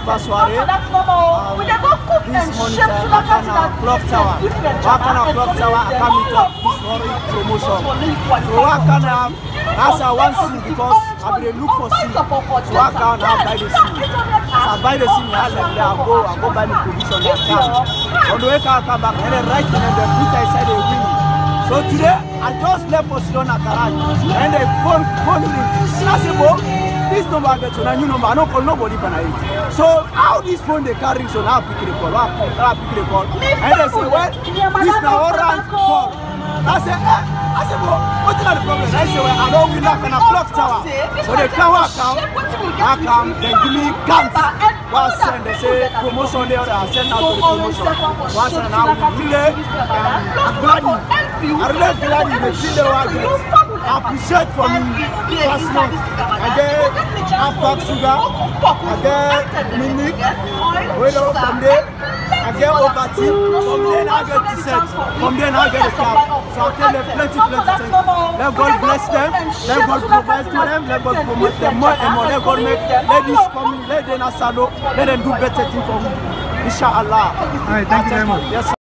soirée. This monitor, Makana Clock Tower. Makana Clock Tower, I come into this morning promotion. So Makana, that's a one scene because I will look for scene. So Makana, I buy the scene. I buy the scene, I go buy the provision. On the way, I come back and then right and then put inside the window. So today, I just left for Sidona garage and they phone ring. I said, "Bo, this number gets on a new number. I don't call nobody can I." So how this phone they carry? So now pick the call. I pick the call. And they say, "Well, this now orange call." I said, "Bo, what's the problem?" I say, "Well, I don't will knock on a clock tower." So they come, then give me guns. Once and they say promotion there, I send out to the promotion. Once and now we relay, I'm glad. I really glad you will see the market. Appreciate for me last month. I get half pack sugar, I get milk, wait up from there, I get over tea, from then I get t-shirt, from then I get a cap. So I tell them plenty things. Let God bless them, let God provide to them, let God promote them more and more. Let God make ladies come, let them asalo, let them do better things for me. Inshallah. Alright, thank you very much. Yes,